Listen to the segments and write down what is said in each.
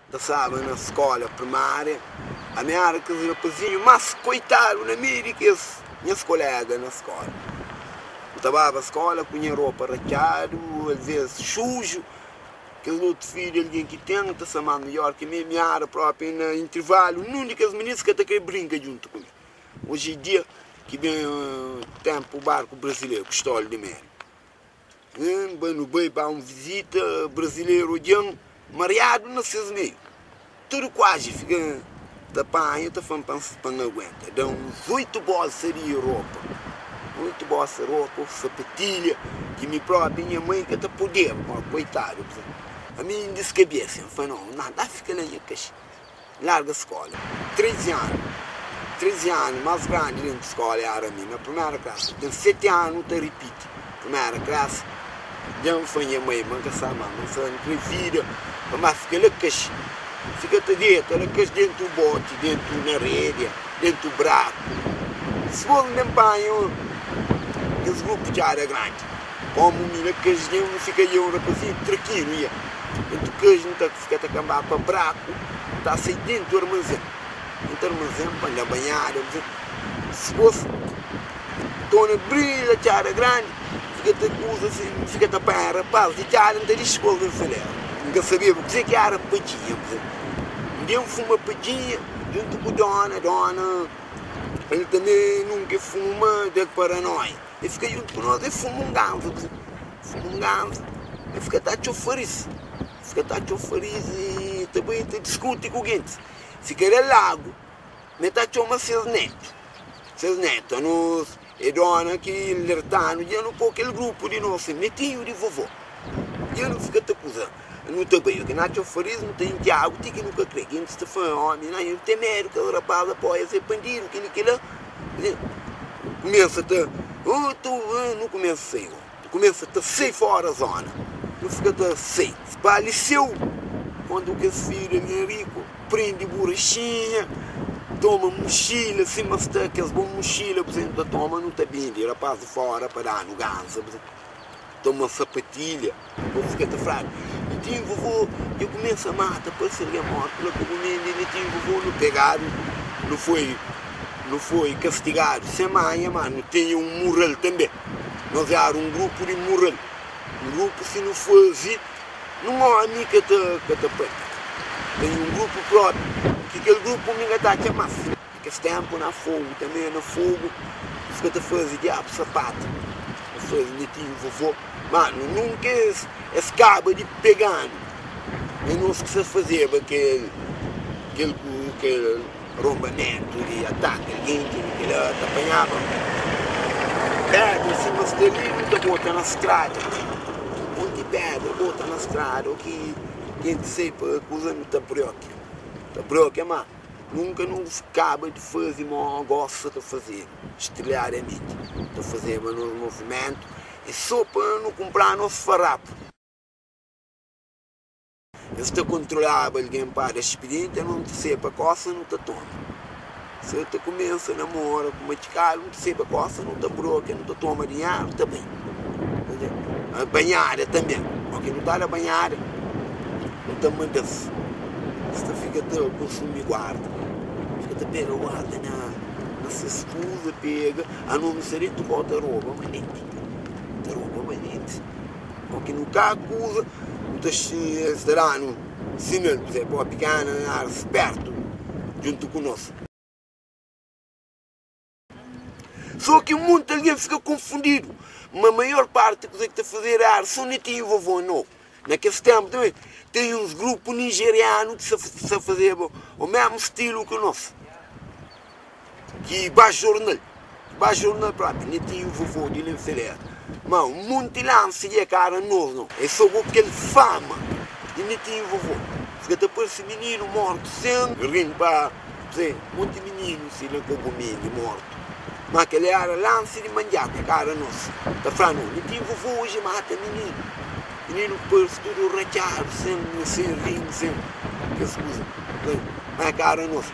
da sabe, na escola primária, a minha área que os rapazinhos, mas coitado, na mira que minhas colegas na escola. Eu estava na escola com minha roupa rachada, às vezes sujo, que os outros filhos, alguém que tenta ser mais melhor que minha área própria, no intervalo, não que as meninas que até brincam junto comigo. Hoje em dia, que vem tempo o barco brasileiro, Cristóvão de Melo. No bem para uma visita brasileiro, mareado nesses meios. Tudo quase fica da panha, tá falando para não aguenta. Dá uns 8 bolsas de roupa. 8 bolsas de roupa, sapatilha, que me própria minha mãe que tá poder, coitado. A mim disse que é assim, eu falei, não, nada, fica na minha caixa. Larga a escola. 13 anos. 13 anos, mais grande dentro da escola era a mim, na primeira classe. Tenho 7 anos, te repito. Primeira classe. Já foi minha mãe, manca essa mãe, não sei nem filha, mas fica na caixa. Fica dentro, na caixa dentro do bote, dentro da rede, dentro do buraco. Se for um banho, esse grupo já era grande. Como na caixa não fica eu, rapazinho, tranquilo, ia. Dentro do caixa, não fica a acabar para o buraco, está a sair dentro do armazém. Dentro do armazém, para andar banhar, se fosse, estou na brilha, já era grande. Fica a apanhar rapaz, e já não tem escola de falar. Nunca sabia o que era padinha. Deu uma padinha, junto com a dona, ele também nunca fuma de paranoia. Ele fica junto com nós, ele fuma um ganso. Ele fica a chofariz. E também discute com gente. Fica no lago, metade uma seus netos. E dona que lertano, eu não pôr aquele grupo de nós, netinho de vovô. Eu não fico te acusando. Não estou bem, que não fariz, não tem diabo, tem que nunca crer. Quem está falando, homem, não, eu tenho medo que o rapaz apoia ser bandido, que lá. Começa a te. Não começa a sair, começa a sair fora da zona. Não fica a sair. Espaleceu. Quando o esse filho é rico, prende borrachinha. Toma mochila, cima está aquelas boas mochilas, por exemplo, toma não está bem, de rapaz de fora para dar no ganso, toma sapatilha, vou ficar fraco. E tinha vovô, eu começo a matar, depois seria morto pela comida, e tinha vovô, não pegaram, não foi castigado, semana, mano, tinha um mural também. Nós éramos um grupo de mural, se não fosse, não há amigo que te põe. Tem um grupo próprio. Que aquele grupo me engata mais. Que esse tempo na fogo, também na fogo, fica a fazer diabo, sapato. A fazer netinho, vovô. Mano, nunca esse cabo de pegando. E não se precisa fazer aquele rompamento de ataque, alguém que apanhava. Pedra em cima dele, muita bota na estrada. Onde pedra, bota na estrada, o que quem sei para acusar no tabrioque. Porque, mas nunca nos acaba de fazer, mas gosta de fazer, estrelhariamente, de fazer um movimento, e só para não comprar nosso farrapo. Se está controlado alguém para expediente, não te sei para coça, não te toma. Se você começa a namorar com uma ticada, não te sei para coça, não te broca, não te toma dinheiro, está bem. A banhada também, porque não está na banhada, não te manda-se. Você fica a consumir guarda, fica a pegar guarda na sua escusa, pega, a não ser tu bota roupa manente, porque no carro acusa, não estará no sinal, você pode ficar na área esperto, junto conosco. Só que muita alguém fica confundido, mas a maior parte que está a fazer a arte são netinho e vovô não. Naquele tempo também tem uns grupos nigerianos que se fazer o mesmo estilo que o nosso. Que baixo jornal próprio, netinho vovô de Lencerer. Mas muito lance de cara novo, não. É só aquele fama de netinho vovô. Fica depois esse menino morto, sendo rindo para muito menino se ele cogumelo morto. Mas aquele era lance de mandiaca, cara nossa. Está falando, netinho vovô hoje mata menino. Menino depois tudo rachado, sem rindo, sem que escusa. Mas cara nossa.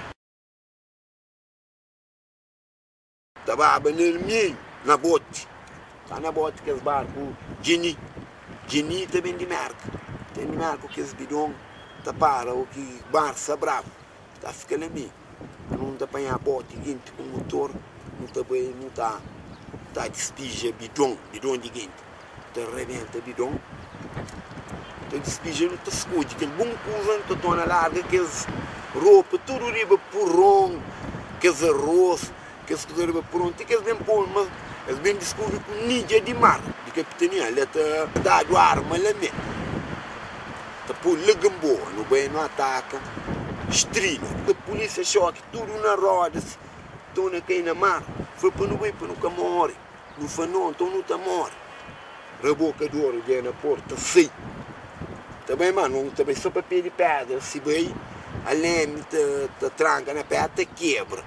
Estava no meio, na bote. Está na bote que os barcos, Gini também de marca. Tem de marca que os bidão, tá para o que Barça bravo, tá ficando ali. Não tá apanhar bote guinte com motor, não tá bem, não tá despija bidon de guinte, tá rebenta bidon, tá despija não tá escude, aquele bom coisa não tá tona larga, aqueles roupa, tudo riba porrão, aqueles arroz, aqueles coisas riba porrão, tem aqueles bem pôr, mas eles bem descobrem com nídia de mar, de capitania, ele tá dado arma lá mesmo, tá por legamboa, no bem não ataca, estrela, a polícia choque, tudo na roda, estão aqui na mar, foi para não bem, para nunca morre, não foi não, então não tá morre, rebocador, de na porta, sei, também mano, também só papel de pedra, se bem, a leme te tranca na pedra, te quebra.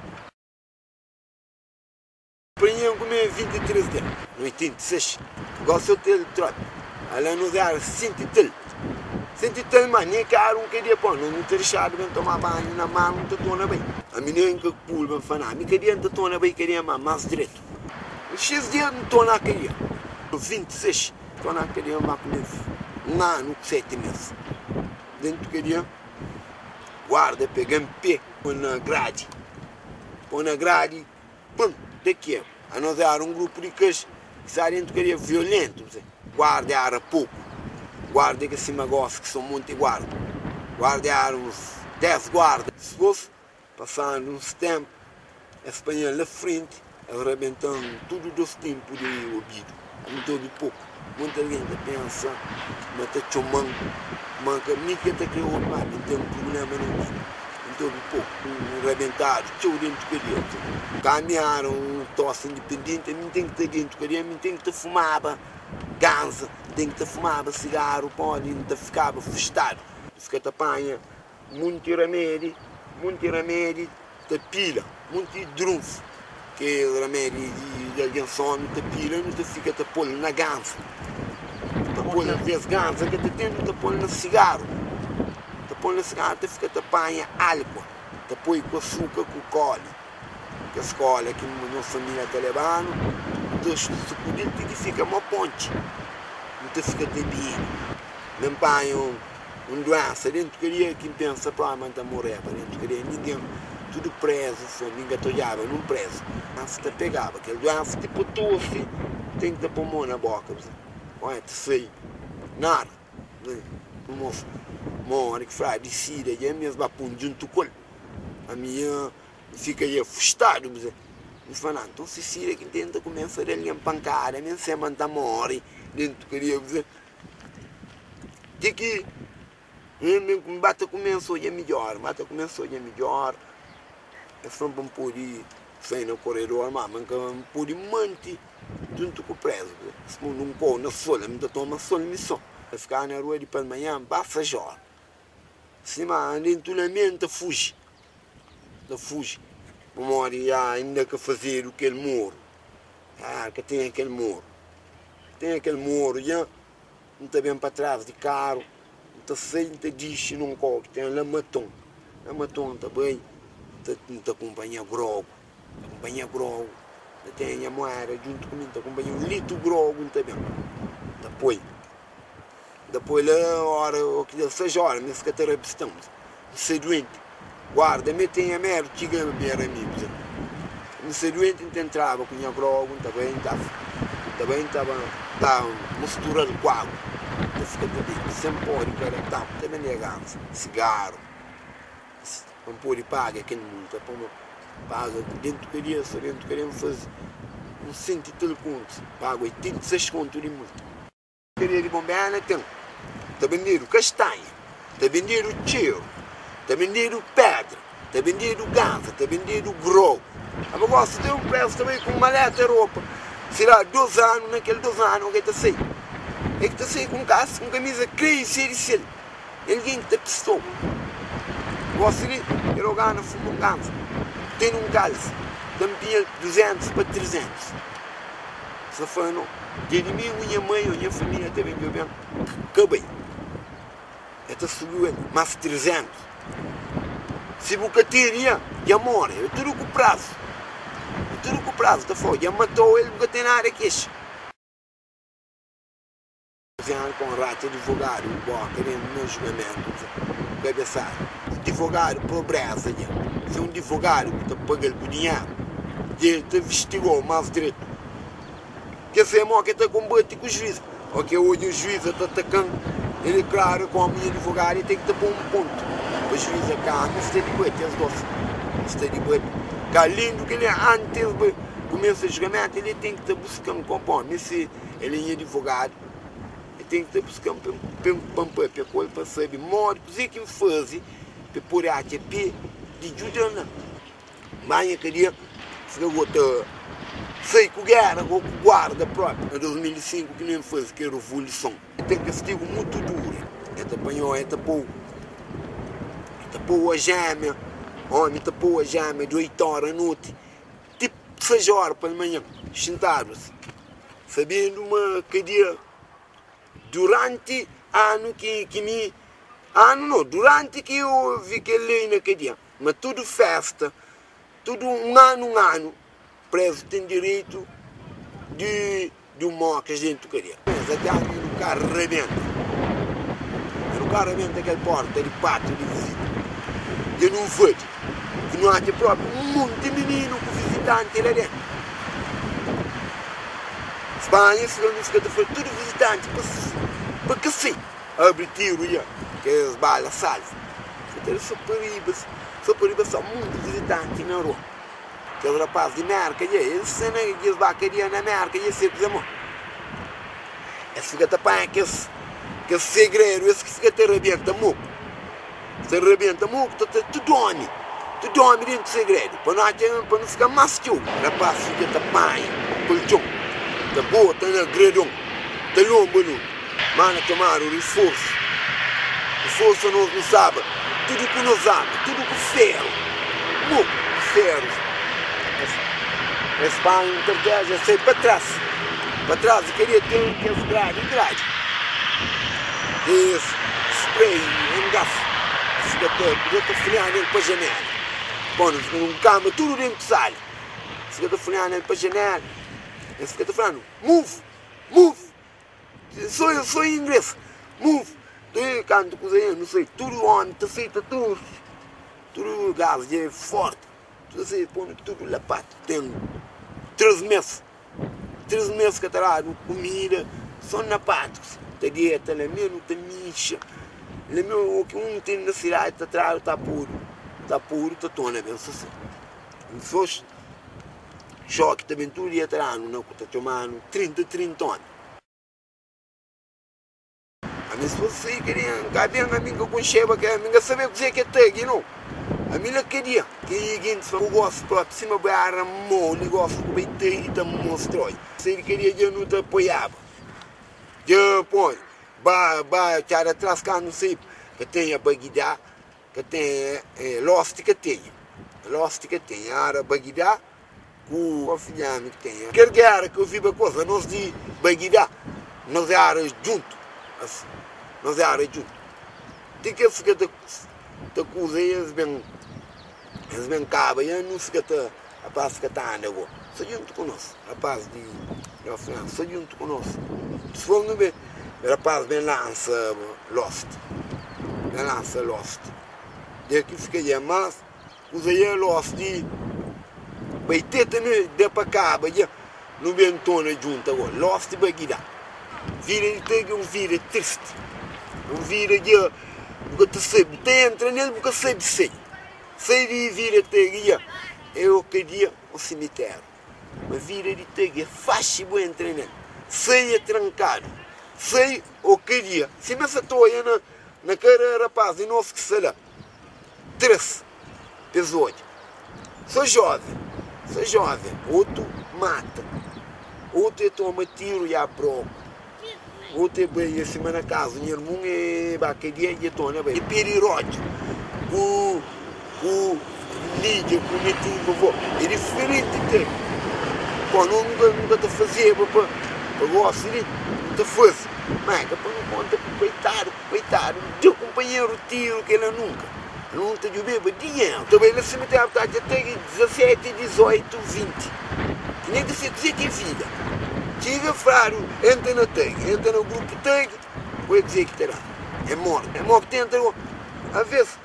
Apanham comigo 23 dias, no 86, gosto de ter trote, ela nos era 100 e tal, mas nem caro um queria pôr, não ter deixado de tomar banho na mão, não te torna bem. A menina que pulva fanar, me queria não te torna bem, queria mais direito. O X dias não torna queria, 26, torna queria mais comigo, um ano, 7 meses. Dentro queria, guarda, pega em pé, põe na grade, pum, daqui. A nós era um grupo de cães que saíram queria violento, guarda era pouco. Guarda que se gosta, que são muito guarda. Guarda eram uns 10 guardas. Se fosse, passando uns tempos, a Espanha na frente, arrebentando tudo dos tempos de ouvido. Muito ouvido pouco. Muita gente pensa, mas está chamando, manca, me que está criando, mas não tem um problema no ouvido. Muito ouvido pouco. Arrebentado, tchau dentro que queria. Caminharam, tosse independente, não tem que ter dentro que queria, não tem que ter fumava, ganza. Tem que fumava cigarro, pode, não ficava festado. Fica te apanha, muito remédio, te pila, muito drunfo. Que o remédio de alguém só não te pila, não te fica te pôr na ganza. Te pôr nas ganzas que te tem, te pôr no cigarro. Te pôr no cigarro, te fica te apanha álcool. Te põe com açúcar, com cola. Que a escola que a nossa família está levando, então se fica uma ponte. Não fica de bem. Não pai doença, dentro queria quem pensa provavelmente a morrer, dentro queria ninguém, tudo preso, ninguém tolhava, não preso. Mas te pegava, aquele doença tipo tosse, tem que ter pulmão na boca, olha, te sei, nada. Moço, morre que faz de sida, e é mesmo a pum junto com ele. A minha fica aí afastado, me fala, então se sida que tenta começar a lhe pancada, minha semana morre. Dentro queria dizer que bata começou e é melhor, é só para poder sair no corredor, mas não pode manter junto com o preso, se não pôr na sola, me toma sola missão, vai ficar na rua de pela manhã, basta já, se mas dentro da mente fuge, memória ainda que fazer aquele muro, que tem aquele muro. Tem aquele muro, já não está bem para trás de carro, não está sem, não está diz, não corre, tem lamatom está bem, não acompanha grogo, tem a moeda junto comigo, acompanha um litro grogo, não está bem, depois lá, hora, que 6 horas, me fica terapistão, não sei doente, guarda, me tem a merda, que ganha bem amigos, não sei doente, não entrava com a grogo, não está bem, também estava misturando com água. Fica bebendo, sempre pode, cara, também legal. Cigarro. Não pode pagar aquele multa. Paga dentro queria fazer uns 100 e tal contos. Paga 86 contos de multa. Queria de bombear, tem. Está vendendo castanha, está vendendo cheiro, está vendendo pedra, está vendendo ganza, está vendendo grogo. Agora você tem um preço também com maleta e roupa. Será 2 anos, naquele 2 anos que está assim. É que está assim com calça, com camisa, crescer. Ninguém está pistola. Você ele gana, fuma um ganso. Tem um calça, tampinha 200 para 300. Se for não, de mim, minha mãe, minha família também bebendo. Acabei. Está subindo, mais 300. Se você teria, já morre, é tudo com prazo. Tudo com prazo, tá fora, já matou ele, nunca tem nada aqui. cozinhar com rato advogado, bom, querendo meu julgamento, cabeçado. Advogado pobreza, né? Se um advogado que está pagando o dinheiro, ele te investigou mais direito. Que se é mó que está combate com o juiz. Porque hoje o juiz está atacando, ele claro com a minha advogada tem que te pôr um ponto. O juiz é cá, não está de boete, as duas. Não está de boete. Que lindo que ele antes de começar o julgamento, ele tem que estar buscando conforme. Se ele é advogado, ele tem que estar buscando para coisa para saber modo que ele faz para pôr a pé de ajuda. Mas eu queria se eu vou sei que o guerra ou com guarda próprio. Em 2005 que nem fez que revolução. Tem castigo muito duro. Apanhou, tapou a gêmea. Homem tapou a gêmea de 8 horas à noite. Tipo 6 horas para amanhã. Sentados. Sabendo uma cadeia. Durante ano durante que eu vi que lei na cadeia. Mas tudo festa. Tudo um ano. Preso tem direito de uma que a gente queria. Mas até ali no carro arrebenta. No carro arrebenta aquela porta de pátio de visita. Eu não vejo. Que não há de próprio um monte de menino com visitante lá dentro. Espanha, se não fica de fora, tudo visitante. Para que sim? Abre tiro já. Que as balas salvam. Então, só Paribas são muito visitantes na rua. Aquele rapaz de merca, eles baqueriam na merca, e esse coisa, esse fica tapando que esse segredo, esse que fica te arrebenta muito. Se arrebenta muito, tu dorme dentro do segredo, para não ficar mais tio. O rapaz fica tapando, colchão, tá bota na gredão, tá lombo, mano, tomar o reforço nós não sabe, tudo que nós sabe, tudo com ferro, muito ferro. Esse pai em estratégia sei para trás, eu queria ter esse grade. Esse spray, engaço, eu estou folhando ele para a janela. Bom, um cama, tudo dentro de sala. Eu estou folhando ele para a janela. Eu estou falando, move. Sou em inglês, move. Eu canto cozinhando, não sei, tudo homem, está feito tudo gás, é forte. Você põe tudo lá para tem 3 meses que está comida, só na parte, tem dieta, lá mesmo tem micha, lá mesmo o que um tem na cidade está puro, está tona bem, assim. Não fosse choque também tudo ia estar não está tomando 30 anos. A minha esposa queria, cadê a amiga com cheva que a amiga sabia o que é tag, não? A minha queria que eu gosto próprio, se me barra o negócio que eu tenho e mostrou. Se ele queria, eu não te apoiava. Eu põe, vai atrás cá, não sei, que tem a Baguidá, que tem Lost que tem. A Baguidá, com o filhame que tem. Quer guerra que eu vi uma coisa, nós de Baguidá, nós era junto. Nós era junto. Tem que ficar da coisa, eles bem cabam, e não fica rapaz que está andando. Só junto conosco, rapaz de França, só junto conosco. Se for no bem, rapaz bem lança Lost. E aqui fica aí, mas usa aí Lost de vai ter também de para cá, não bem tona junto agora. Lost de Baguidá. Vira de um vira triste. Um vira de porque tu sabe, entra nele porque sabe sei. Sei de vira de eu queria o cemitério. Mas vira de tega faz bom entrar nele. Sei é trancado. Sei o queria. Se me acertou aí na cara rapaz e nosso que será. 3 episódios. Sou jovem. Outro mata. Outro toma tiro e a broco. Outro é semana casa, minha irmã é baquedia e tona bem. E periródio, o líder, o netinho, vovô, é diferente dele. Quando nunca te fazia, para gosto de não te faz. Mas para não conta, coitado, teu companheiro tiro que ele não te bebe dinheiro. Também ele se meteu até 17, 18, 20. Nem que se dizer que vida. Chega fraro, entra na tag, entra no grupo tag, vou dizer que terá. É morto, entra, às vezes,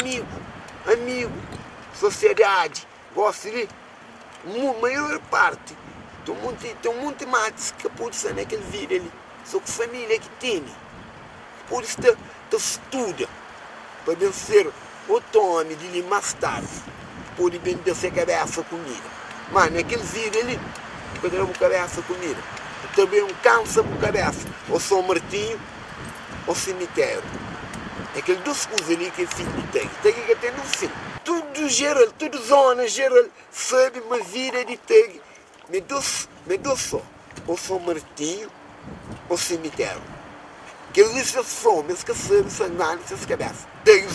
amigo, sociedade, gosta de, maior parte, tem um monte de matos que pode ser naquele vídeo ali, só que família que tem, por isso te estuda, para vencer o tome de ali mais tarde, pode vender essa cabeça comida. Mas naquele vídeo ali, quando era uma cabeça comida, também um cansa por cabeça, ou São Martinho, ou cemitério. Aqueles duas coisas ali que é filho de Teg que tem no fim. Tudo geral, tudo zona geral, sabe uma vida de Teg, me dou só, ou São Martinho, ou cemitério. Que eles são, mas que sabem sangrando essas cabeças. Teg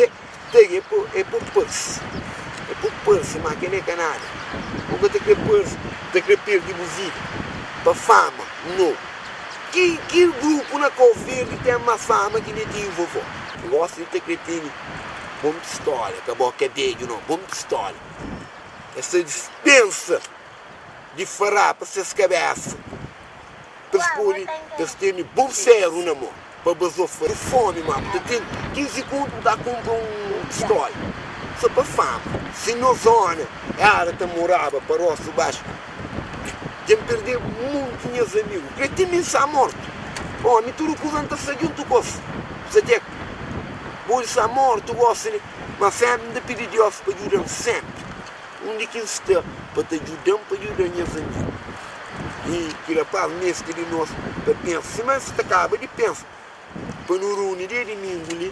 é por pulso. É por pulso, mas que nem é nada. Nunca tem que pulso, tem que perder de vida. Para fama, não. Que grupo na Covid tem mais fama que nem tinha vovô? Eu gosto de ter cretino. Bom de história, acabou que é dele, não. Bom de história. Essa dispensa de farrar para essas cabeças. Para eles terem bom cérebro na mão. Para basofar. Fome, mano. Tu tem 15 segundos para comprar um pistola. Só para fama. Se na zona, ela morava para o rosto baixo. Tem perdido muitos amigos. Cretino está morto. Oh, me tudo com tanta saúde tu gosta. Você tem por está morto, gosta, mas sempre de pedir Deus para ajudar sempre. Onde que está para te ajudar, para ajudar meus amigos. E que rapaz nesse de nós, para pensar, mas você acaba de pensar. Para no reunir de domingo ali,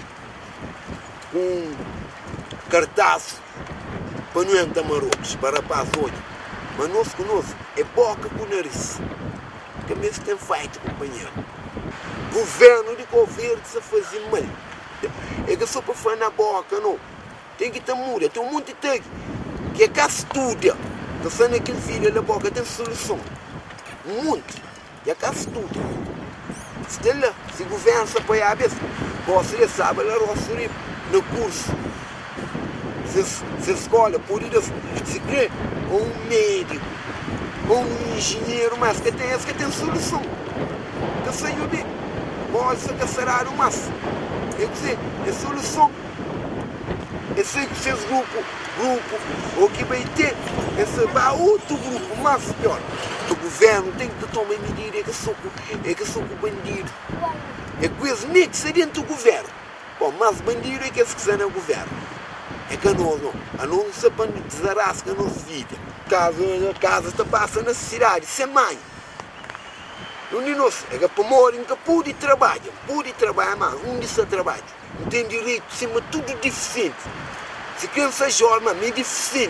com cartaz, para não entrar marocos, para rapaz hoje. Mas nós conosco é boca com o nariz. Que mesmo tem feito, companheiro. Governo de governo se fazer mal. É que só para falar na boca, não. Tem que ter muda, tem um monte de tag. Que é que estuda. Está sendo aquele filho na boca, tem solução. Um monte. E é que estuda. Se o governo se apoiar a vez, você sabe, ela roça no curso. Se escola, por isso, se crê, ou um médico, ou um engenheiro, mas que tem solução. Que saiu de, pode ser que será o máximo. Quer dizer, é solução. Esse grupo, o que vai ter, esse vai outro grupo, mais pior. O governo tem que tomar medida, é que sou o bandido. É coisa mixa dentro do governo. Bom, mas bandido é que se quiser no governo. É que não se pode desarrascar a nossa vida. A casa está passando necessidade, sem mãe. Não é nosso, é que para morar, que pode trabalhar mais, onde se trabalha. Não tem direito, cima tudo deficiente. Se criança jorma, a mim deficiente,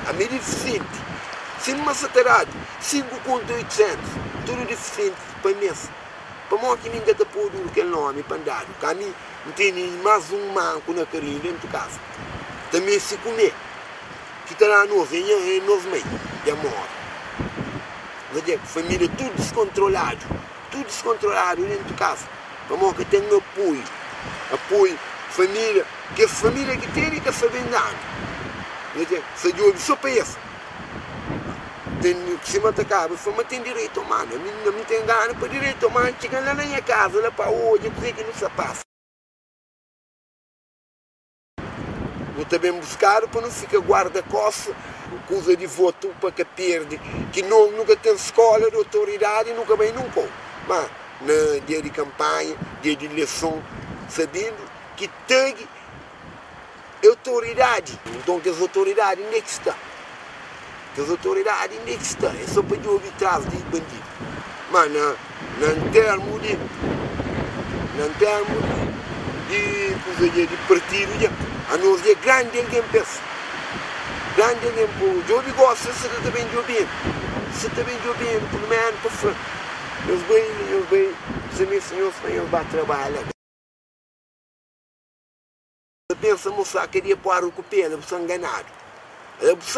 cima se terá 5.800, tudo deficiente para mesa. Para morar que ninguém está por aquele nome, para andar. Para mim, não tem mais um manco na carinha dentro de casa. Também se comer, que está lá nós, em nós meio, de amor. Família tudo descontrolado dentro de casa. Para que tem apoio, família, que essa família que tem que saber andar. Se eu só para isso. Se mata casa, mas tem direito humano, não tem gana para direito humano, chega lá na minha casa, lá para hoje, eu sei que não se passa. Eu também buscar para não ficar guarda-costa, coisa de voto para que perde, que nunca tem escola de autoridade, nunca vem nunca. Mas no dia de campanha, dia de eleição, sabendo que tem autoridade. Então que as autoridades nem estão. É só para eu ouvir atrás de bandido. Mas em termos de partido, a nós é grande alguém pensa. Grande alguém pensa. Eu gosto, se também eu bem. Pelo menos para frente. Eu bem, se meu senhor vai trabalhar. Eu penso, moça, queria pôr o cupelo, eu sou enganado. Você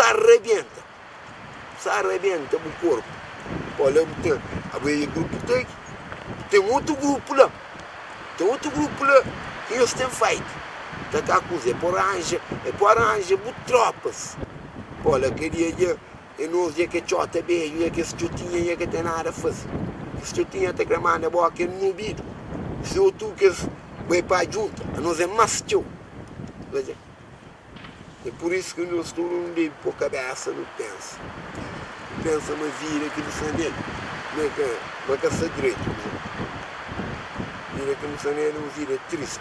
arrebenta o corpo. Olha, tem grupo tem outro grupo lá. Que eles têm feito. Tá coisa, é por arranja, muito tropas. Olha, queria E nós é que chota bem, é que se chutinha, é que tem nada a fazer. Se chutinha até gramar na boca, não ouvido. Se eu tu que vai para a junta, nós é mais teu. É por isso que nós todos não devemos pôr cabeça no pensa. Pensa uma vira que não sei dele. Não é que essa direita. Vira que não sei nem, não vira triste.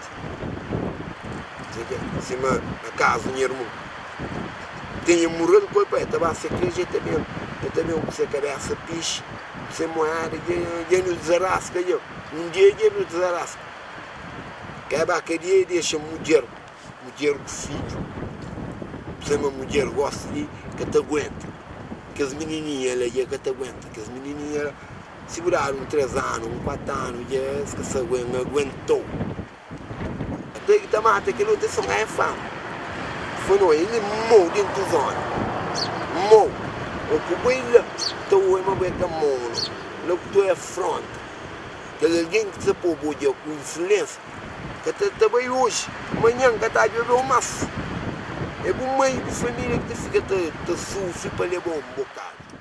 Se a casa, o irmão. Tenha morrido com o pai, estava a ser que eu também com a cabeça piche, sem moeda, e não desarrasca, dia não desarrasca. Que é que dia deixa mulher com filho. Se uma mulher gosta de que te aguenta, que as menininhas ela que te aguenta, que as menininhas seguraram 3 anos, 4 anos, que se aguentou. Tem que tomar que não tem só é fama. Foi não, ele morreu dentro dos olhos. Morreu. O que ele estou a ver que morreu. Não que tu é afronta. Que alguém que se pôr com influência. Que está bem hoje. Amanhã que está a beber o maço. É bom mãe de família que fica te sofre para levar um bocado.